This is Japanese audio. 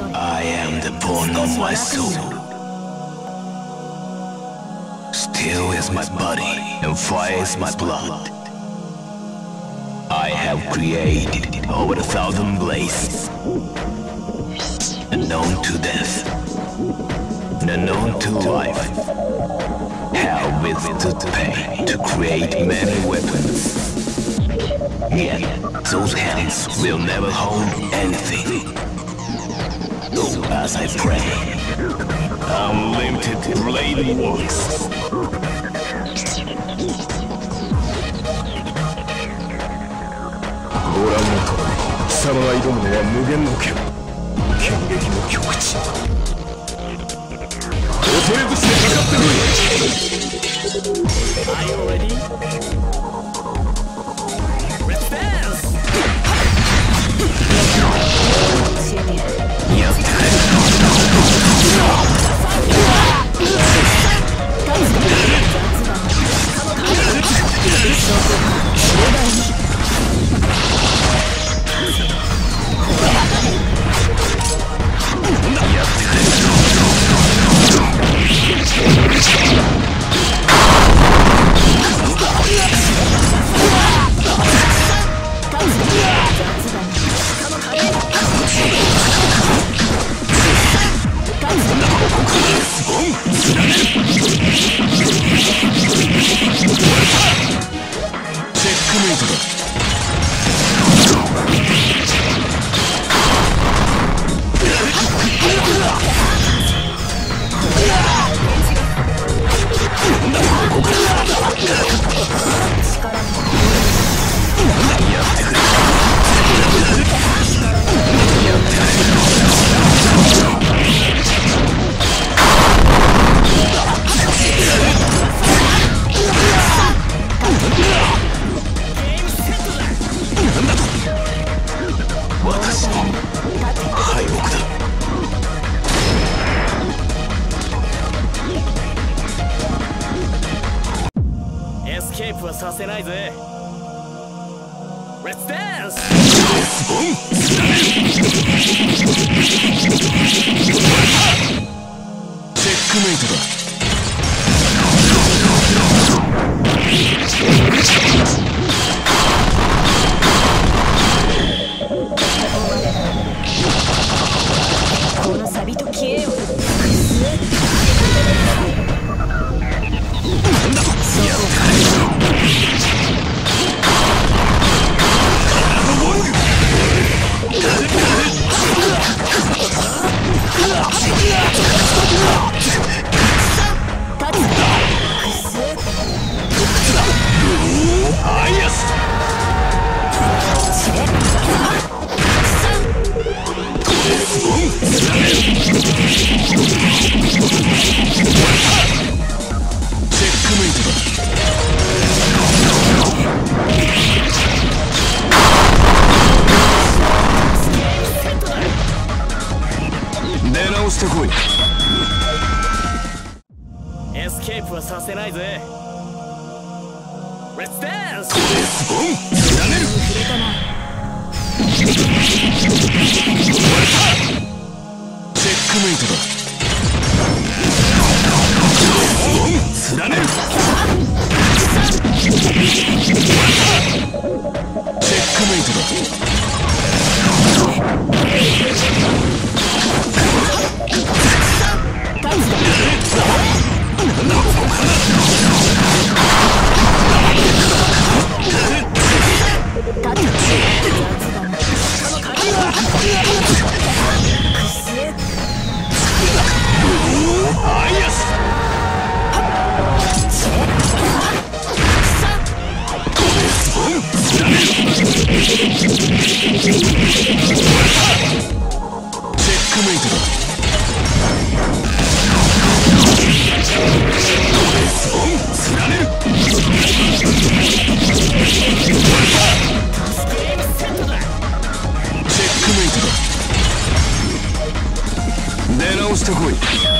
I am the bone of my soul. Steel is my body and fire is my blood. I have created over 1,000 blades, unknown to death, unknown to life. Have withstood pain to create many weapons. Yet those hands will never hold anything. So as I pray, unlimited blade works. ご覧のとおり、貴様が挑むのは無限の剣。剣撃の極致。恐れずしてかかってこい。Are you ready? Let's dance! やってくれ。 エスケープはさせないぜ。Let's dance! チェックメイトだ。 このサビと消えよ。 出直してこい。 エスケープはさせないぜ。Let's dance! やめる。チェックメイトだ。連ねる。チェックメイトだ。出直してこい。